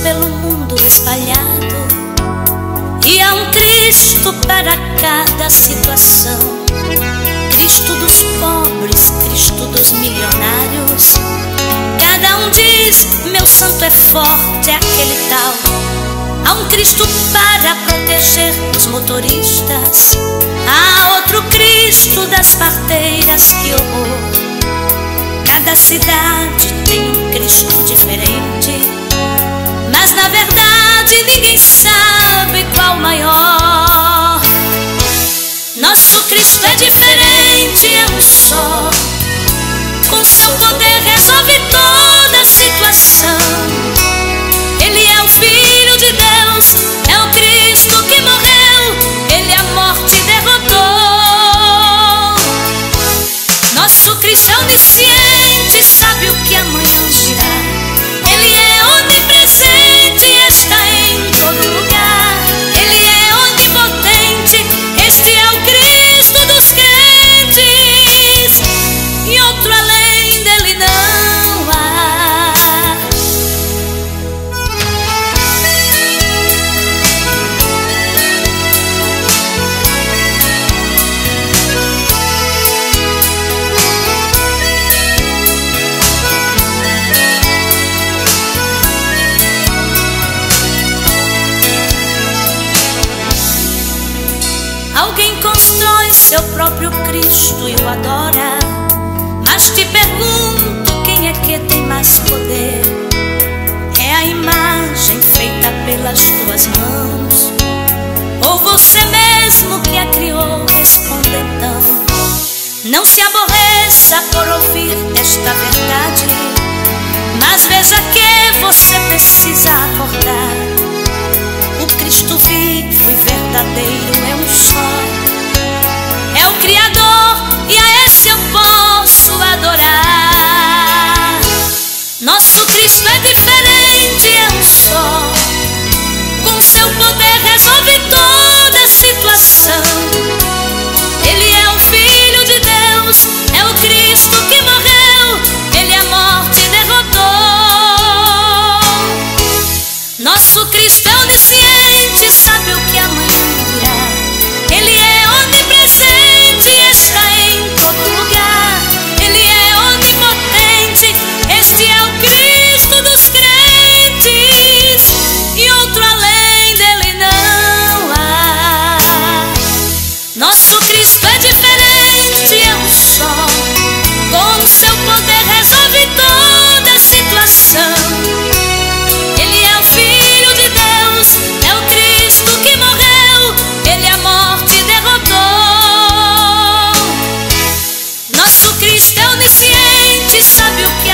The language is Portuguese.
pelo mundo espalhado, e há um Cristo para cada situação. Cristo dos pobres, Cristo dos milionários. Cada um diz: meu santo é forte, é aquele tal. Há um Cristo para proteger os motoristas, há outro Cristo das parteiras, que horror. Cada cidade tem um Cristo diferente, mas na verdade ninguém sabe qual o maior. Nosso Cristo é diferente, é um só. Com seu poder resolve toda situação. Ele é o Filho de Deus, é o Cristo que morreu, ele a morte derrotou. Nosso Cristo é onisciente, sabe o que amanhã dirá. Ele é onipresente, está em todo lugar. Ele é onipotente, este é o Cristo dos crentes, e outro além dele não há. Alguém constrói seu próprio Cristo e o adora, mas te pergunto, quem é que tem mais poder? É a imagem feita pelas tuas mãos, ou você mesmo que a criou? Responde então. Não se aborreça por ouvir esta verdade, mas veja que você precisa acordar. O Cristo vivo e verdadeiro é um só, é o Criador, e a esse eu posso adorar. Nosso Cristo é diferente, é um só. Com seu poder resolve toda situação. Ele é o Filho de Deus, é o Cristo que morreu, ele a morte derrotou. Nosso Cristo é onisciente, sabe o que amanhã virá. Ele é onipresente, está em todo lugar. Ele é onipotente, este é o Cristo dos crentes, e outro além dele não há. Nosso Cristo é diferente, é um só. Com seu poder resolve toda situação. Ele é o Filho de Deus, é o Cristo que morreu, ele a morte derrotou. Nosso Cristo é onisciente, sabe o que